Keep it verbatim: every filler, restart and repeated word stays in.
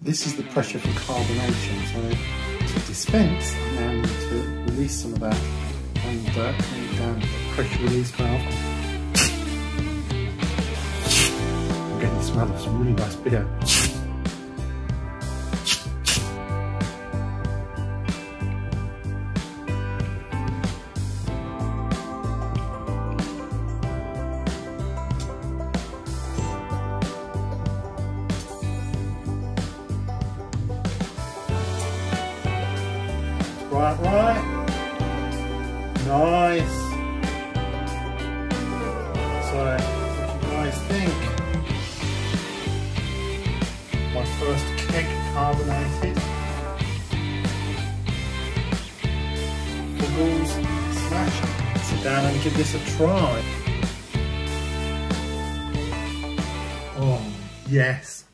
This is the pressure for carbonation. So to dispense, I now need to release some of that and uh, turn it down the pressure release valve. I'm getting the smell of some really nice beer. Right, right, nice. So, what do you guys think? My first keg carbonated. Fuggled SMaSH. Sit down and give this a try. Oh, yes.